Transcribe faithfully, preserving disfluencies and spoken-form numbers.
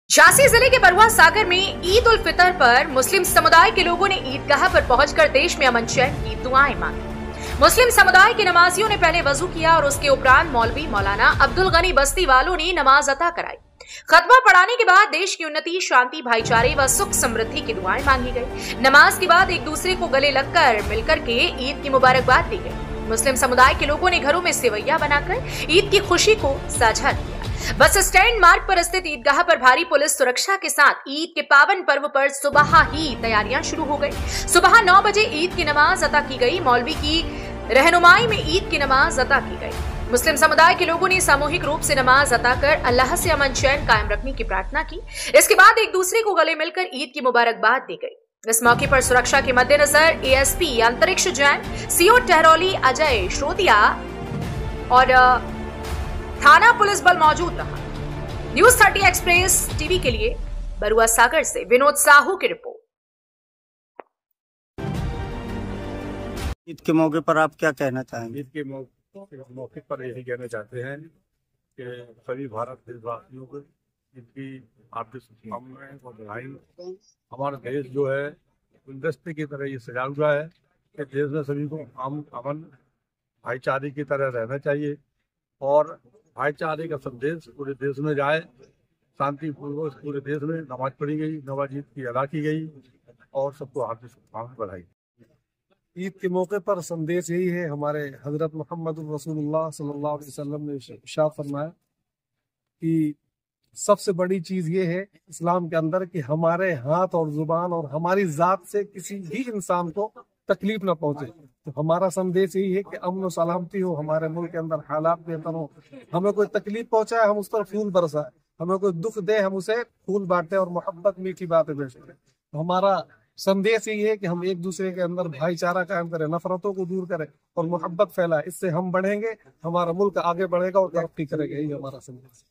झांसी जिले के बरुआ सागर में ईद उल फितर पर मुस्लिम समुदाय के लोगों ने ईदगाह पर पहुंचकर देश में अमन चैन की दुआएं मांगी। मुस्लिम समुदाय के नमाजियों ने पहले वजू किया और उसके उपरांत मौलवी मौलाना अब्दुल गनी बस्ती वालों ने नमाज अता कराई। खतबा पढ़ाने के बाद देश की उन्नति, शांति, भाईचारे व सुख समृद्धि की दुआएं मांगी गई। नमाज के बाद एक दूसरे को गले लगकर मिलकर के ईद की मुबारकबाद दी गई। मुस्लिम समुदाय के लोगों ने घरों में सेवैया बनाकर ईद की खुशी को साझा किया। बस स्टैंड मार्ग पर स्थित ईदगाह पर भारी पुलिस सुरक्षा के साथ ईद के पावन पर्व पर सुबह ही तैयारियां शुरू हो गई। सुबह नौ बजे ईद की नमाज अता की गई। मौलवी की रहनुमाई में ईद की नमाज अता की गई। मुस्लिम समुदाय के लोगों ने सामूहिक रूप से नमाज अता कर अल्लाह से अमन चैन कायम रखने की प्रार्थना की। इसके बाद एक दूसरे को गले मिलकर ईद की मुबारकबाद दी गई। इस मौके पर सुरक्षा के मद्देनजर एएसपी अंतरिक्ष जैन, सीओ टहरौली अजय श्रोतिया और थाना पुलिस बल मौजूद रहा। न्यूज थर्टी एक्सप्रेस टीवी के लिए बरुआ सागर से विनोद साहू की रिपोर्ट। ईद के मौके पर आप क्या कहना चाहेंगे? ईद के मौके पर यही कहना चाहते हैं कि सभी भारत देशवासियों को ईद की हार्दिक शुभकामनाएं और बधाई। हमारा देश जो है गुलदस्ते की तरह ये सजा हुआ है कि देश में सभी को अमन अमन भाईचारे की तरह रहना चाहिए और भाईचारे का संदेश पूरे देश में जाए। शांतिपूर्वक पूरे देश में नमाज पढ़ी गई, नमाज ईद की अदा की गई और सबको हार्दिक शुभकामनाएं बधाई। ईद के मौके पर संदेश यही है, हमारे हजरत मोहम्मद रसूलुल्लाह सल्लल्लाहु अलैहि वसल्लम ने इरशाद फरमाया कि सबसे बड़ी चीज ये है इस्लाम के अंदर कि हमारे हाथ और जुबान और हमारी जात से किसी भी इंसान को तकलीफ ना पहुंचे। तो हमारा संदेश यही है कि अमन और सलामती हो, हमारे मुल्क के अंदर हालात बेहतर हो। हमें कोई तकलीफ पहुंचाए हम उस पर फूल बरसाए, हमें कोई दुख दे हम उसे फूल बांटे और मोहब्बत मीठी बातें भेजें। तो हमारा संदेश यही है कि हम एक दूसरे के अंदर भाईचारा कायम करें, नफरतों को दूर करें और मोहब्बत फैलाए। इससे हम बढ़ेंगे, हमारा मुल्क आगे बढ़ेगा और तरक्की करेगा। यही हमारा संदेश।